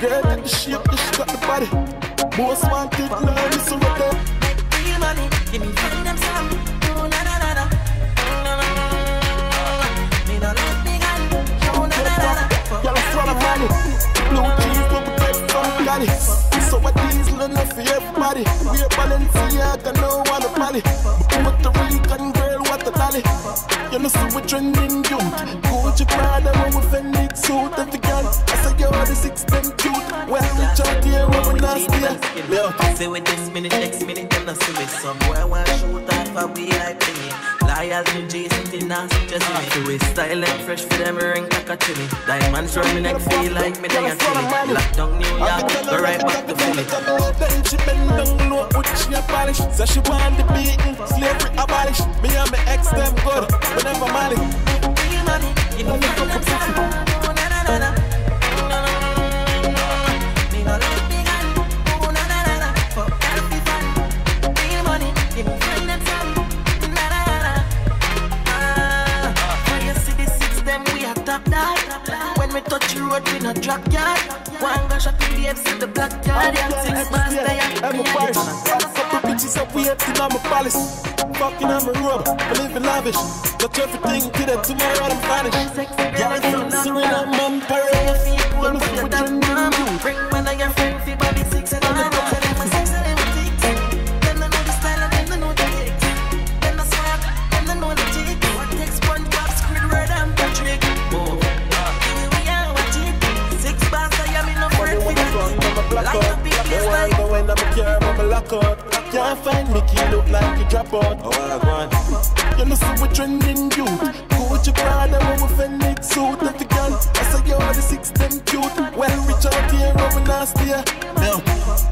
Girl, got the shape, yeah, she got the body. Most wanted, now this is what they. Real money, give me freedom some. Oh na na na na. Me no let me go. Oh na na na na. Y'all are full of money. Blue cheese, blue bread from Cali. So what these little enough for everybody. We a Balenciaga, no one a Bali. But the Rican girl, what the dolly. You know, so we're trending youth. Gucci Prada, when we fend it suit. Every girl, I say you're the 6'10" cute. Well, we chat here, when we nasty. Say with this minute, next minute, then I see me. Some boy want shoot off a we like me. Liars in J sitting down, just me. The way style and fresh for them ring like a chimney. Diamonds from me neck feel like me they a chimney. Lock down New York, go right back to Philly. Then she bend down low, put she a polish. So she want the beating, slavery abolish. Me and my ex them good, but never Mali. Real money, give me freedom some. Oh na na na na. Me no let me go. Oh na na na na. For every fun. Real money, give me freedom some. Na na na na. When you see the six them we a top dog. When we touch the road we no drop yard. One go shot in the FC the black yard. Six months they a me a couple bitches up we empty on my palace. Fucking on my road, I live in lavish. Got everything to that tomorrow I'm vanished. Yeah, I'm Suriname, I'm Paris. Let me see what you need. Bring one of your friends, fi body six and then I them a six and them a six. Them no know the style and them no know the kicks. Them no swag, them no know the jig. What takes SpongeBob, Squidward and Patrick. Oh, here we are watching. 6 bars I am in no friend with that. Like a big place like. When I'm a car, I'm a lockout. Can't find me, key look like you drop out. Oh, I want. You know, so we're trending youth. Gucci Prada, when we fend it suit. Every girl, I say you're the 6'10" cute. Well, reach out here, when we nasty. Now,